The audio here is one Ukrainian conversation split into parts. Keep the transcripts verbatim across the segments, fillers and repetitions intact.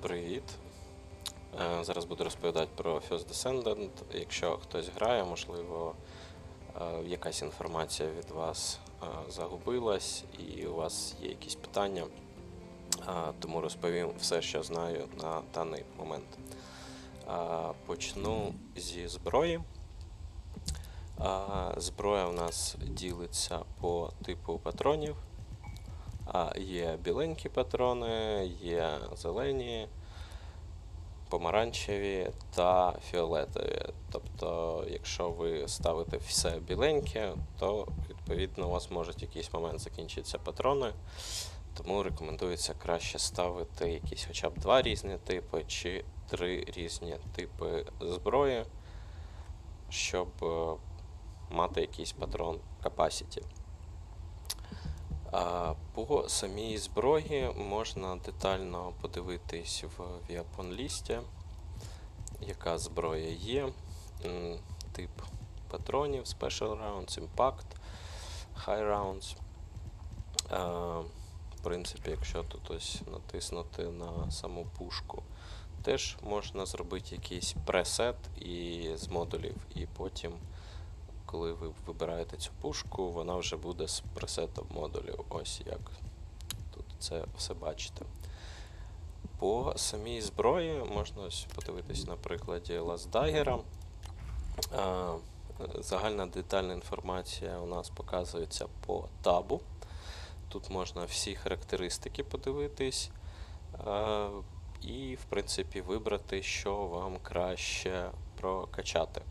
Привіт! Е, Зараз буду розповідати про First Descendant. Якщо хтось грає, можливо, е, якась інформація від вас е, загубилась і у вас є якісь питання, е, тому розповім все, що знаю на даний момент. Е, Почну зі зброї. Е, Зброя у нас ділиться по типу патронів. Е, Є біленькі патрони, є зелені, помаранчеві та фіолетові. Тобто, якщо ви ставите все біленьке, то, відповідно, у вас можуть в якийсь момент закінчитися патрони. Тому рекомендується краще ставити якісь хоча б два різні типи чи три різні типи зброї, щоб мати якийсь патрон capacity. По самій зброї можна детально подивитись в Weapon лісті, яка зброя є, тип патронів, Special Rounds, Impact, High Rounds. В принципі, якщо тут ось натиснути на саму пушку, теж можна зробити якийсь пресет і з модулів, і потім, коли ви вибираєте цю пушку, вона вже буде з пресетом модулів. Ось як тут це все бачите. По самій зброї можна ось подивитись на прикладі Last Dagger. Загальна детальна інформація у нас показується по табу. Тут можна всі характеристики подивитись і, в принципі, вибрати, що вам краще прокачати.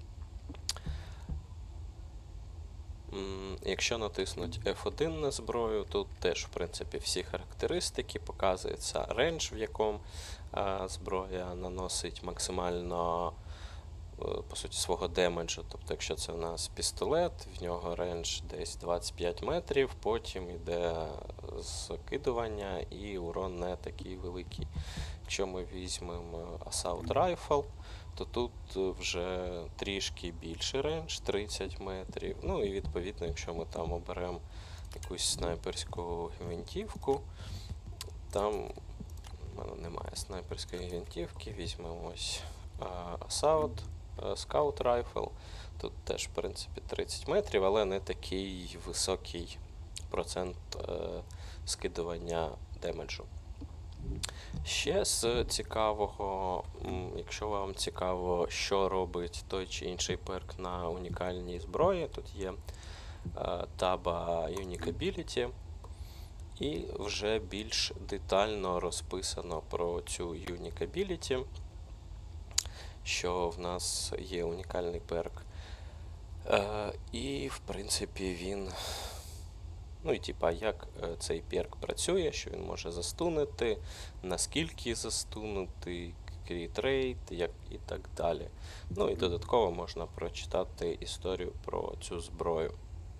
Якщо натиснуть еф один на зброю, тут теж, в принципі, всі характеристики, показується рейндж, в якому а, зброя наносить максимально, по суті, свого демеджу. Тобто, якщо це у нас пістолет, в нього рейндж десь двадцять п'ять метрів, потім йде закидування і урон не такий великий. Якщо ми візьмемо Assault Rifle, то тут вже трішки більший рейндж, тридцять метрів. Ну і відповідно, якщо ми там оберемо якусь снайперську гвинтівку, там в мене немає снайперської гвинтівки, візьмемо ось Assault, Scout Rifle, тут теж, в принципі, тридцять метрів, але не такий високий процент е, скидування демеджу. Ще з цікавого, якщо вам цікаво, що робить той чи інший перк на унікальній зброї, тут є е, таба Unique Ability, і вже більш детально розписано про цю Unique Ability, що в нас є унікальний перк. Е, і, в принципі, він... Ну і типа, як е, цей перк працює, що він може застунити, наскільки застунути, кріт рейт, як і так далі. Ну і додатково можна прочитати історію про цю зброю.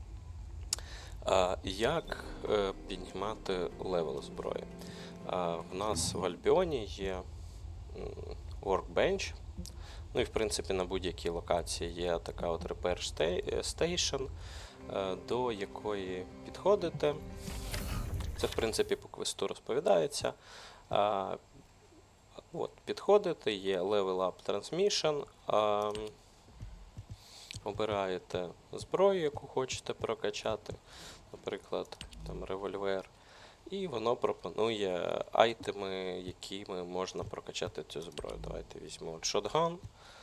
А, як е, піднімати левел зброї? А, в нас в Альбіоні є м, Workbench. Ну і в принципі на будь-якій локації є така от Repair Station, до якої підходите. Це, в принципі, по квесту розповідається. А, от, підходите, є Level Up Transmission, а, обираєте зброю, яку хочете прокачати, наприклад, там револьвер, і воно пропонує айтеми, якими можна прокачати цю зброю. Давайте візьмемо шотган.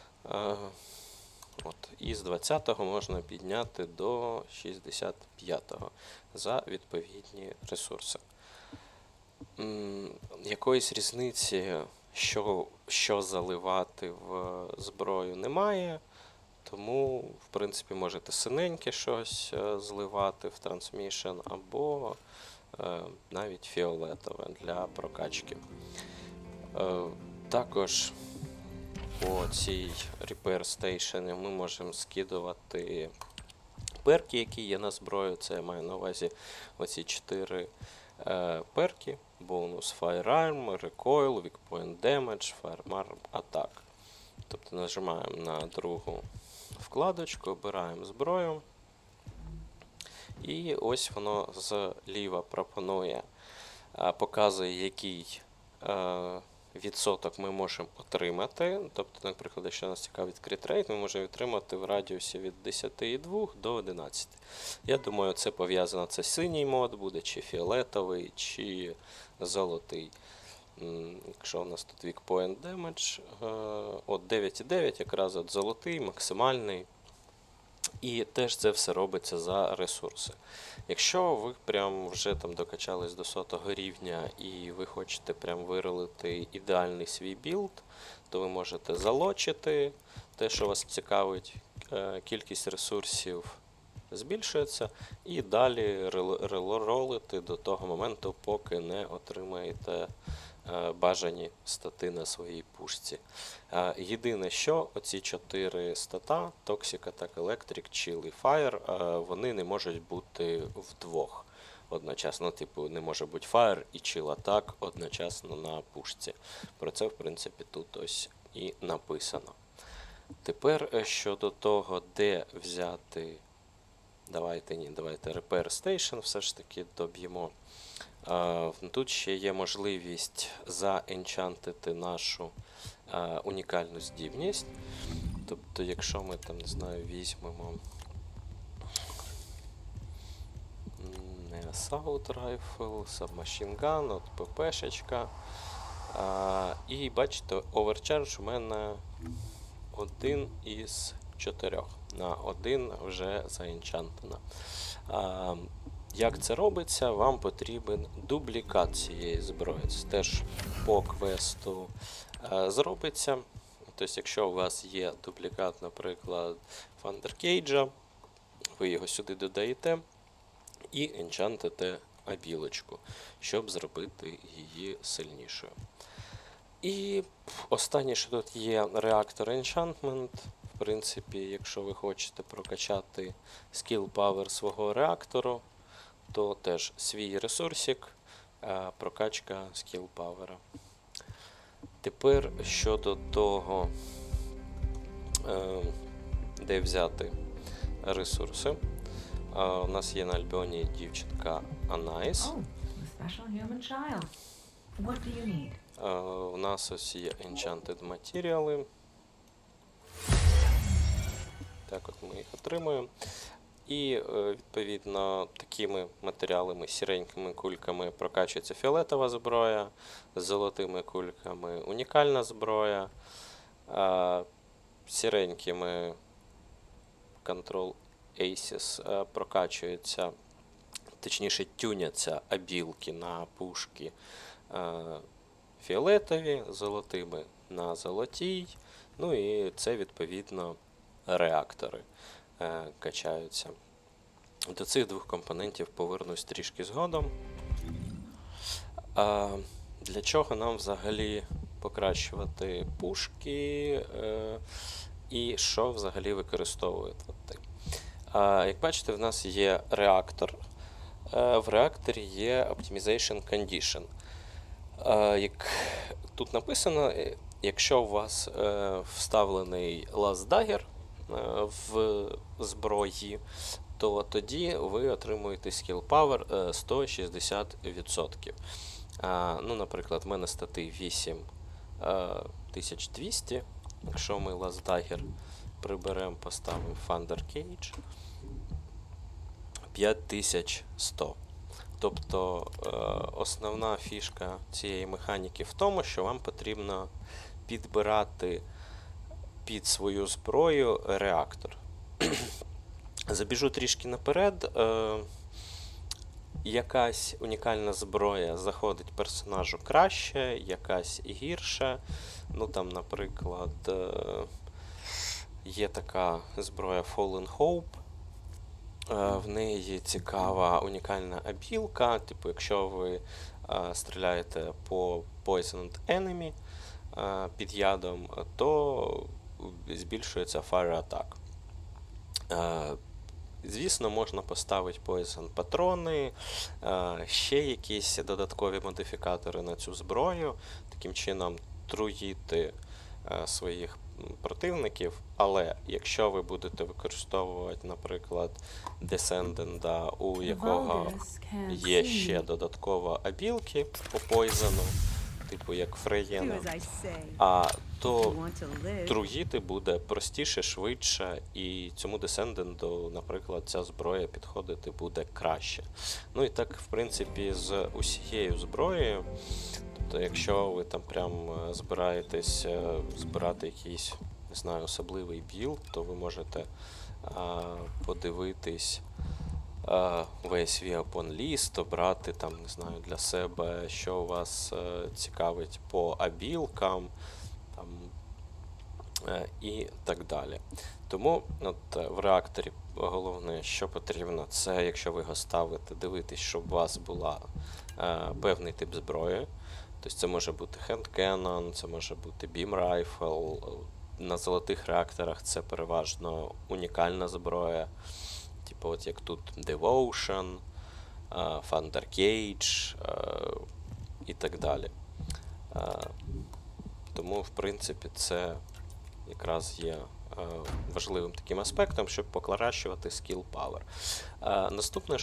От, і з двадцятого можна підняти до шістдесят п'ятого за відповідні ресурси. М, якоїсь різниці, що, що заливати в зброю, немає, тому, в принципі, можете синеньке щось зливати в трансмішн або е, навіть фіолетове для прокачки. Е, також по цій Repair Station ми можемо скидувати перки, які є на зброю. Це я маю на увазі оці чотири е, перки. Бонус Firearm, Recoil, Weak Point Damage, Firearm Attack. Тобто нажимаємо на другу вкладочку, обираємо зброю. І ось воно зліва пропонує, е, показує, який е, відсоток ми можемо отримати. Тобто, наприклад, якщо нас цікавить крит рейт, ми можемо отримати в радіусі від десять цілих дві десятих до одинадцяти. Я думаю, це пов'язано, це синій мод буде, чи фіолетовий, чи золотий. Якщо у нас тут weak point damage, от дев'ять цілих дев'ять якраз от золотий, максимальний. І теж це все робиться за ресурси. Якщо ви прям вже там докачались до сотого рівня і ви хочете прям виролити ідеальний свій білд, то ви можете залочити те, що вас цікавить, кількість ресурсів збільшується, і далі ролити до того моменту, поки не отримаєте бажані стати на своїй пушці. Єдине, що оці чотири стата, Toxic, Attack, Electric, Chill і Fire, вони не можуть бути вдвох одночасно. Типу, не може бути Fire і Chill Attack одночасно на пушці. Про це, в принципі, тут ось і написано. Тепер щодо того, де взяти, давайте ні, давайте Repair Station все ж таки доб'ємо. Uh, тут ще є можливість заенчантити нашу uh, унікальну здібність. Тобто, якщо ми там, не знаю, візьмемо не Assault Rifle, Submachine Gun, от ППшечка. Uh, і бачите, Overcharge у мене один із чотирьох. На один вже заенчантено. Uh, Як це робиться? Вам потрібен дублікат цієї зброї. Це теж по квесту е, зробиться. Тобто, якщо у вас є дублікат, наприклад, Thundercage, ви його сюди додаєте і енчантите абілочку, щоб зробити її сильнішою. І останнє, що тут є, реактор Enchantment. В принципі, якщо ви хочете прокачати скіл павер свого реактору, то теж свій ресурсик, прокачка скіл павера. Тепер щодо того, де взяти ресурси. У нас є на Альбіоні дівчинка Анайс. У нас ось є Enchanted матеріали. Так от ми їх отримуємо. І, відповідно, такими матеріалами, сіренькими кульками прокачується фіолетова зброя, з золотими кульками унікальна зброя, а сіренькими Control Aces прокачується, точніше тюняться абілки на пушки фіолетові, золотими на золотій, ну і це, відповідно, реактори качаються. До цих двох компонентів повернусь трішки згодом. А для чого нам взагалі покращувати пушки е, і що взагалі використовувати? А, як бачите, в нас є реактор. А, в реакторі є Optimization Condition. А, як тут написано, якщо у вас е, вставлений Last Dagger в зброї, то тоді ви отримуєте skill power сто шістдесят відсотків. А, ну, наприклад, в мене стати вісім тисяч двісті. Якщо ми Last Dagger приберемо, поставимо Thundercage, п'ять тисяч сто. Тобто е, основна фішка цієї механіки в тому, що вам потрібно підбирати під свою зброю реактор. Забіжу трішки наперед. Е, якась унікальна зброя заходить персонажу краще, якась гірше. Ну там, наприклад, е, є така зброя Fallen Hope. Е, в неї цікава унікальна абілка. Типу, якщо ви е, стріляєте по Poisoned Enemy е, під ядом, то збільшується Fire Attack. Е, звісно, можна поставити Poison патрони, е, ще якісь додаткові модифікатори на цю зброю, таким чином труїти е, своїх противників, але якщо ви будете використовувати, наприклад, Descendant, у якого є ще додатково абілки по Poison, типу як Do Фреєна, as I say. а If то you want to live, другіти буде простіше, швидше, і цьому десценденту, наприклад, ця зброя підходити буде краще. Ну і так, в принципі, з усією зброєю. Тобто, якщо ви там прям е, збираєтесь е, збирати якийсь, не знаю, особливий білд, то ви можете а, подивитись а, весь свій Open List, обрати там, не знаю, для себе, що вас е, цікавить по абілкам, там, е, і так далі. Тому от, е, в реакторі головне, що потрібно, це, якщо ви його ставите, дивитись, щоб у вас була е, певний тип зброї. Тобто це може бути Hand Cannon, це може бути Beam Rifle. На золотих реакторах це переважно унікальна зброя. Типу, от як тут Devotion, е, Thunder Cage е, і так далі. Е, Тому, в принципі, це якраз є е, важливим таким аспектом, щоб покращувати скіл power. Е, Наступне,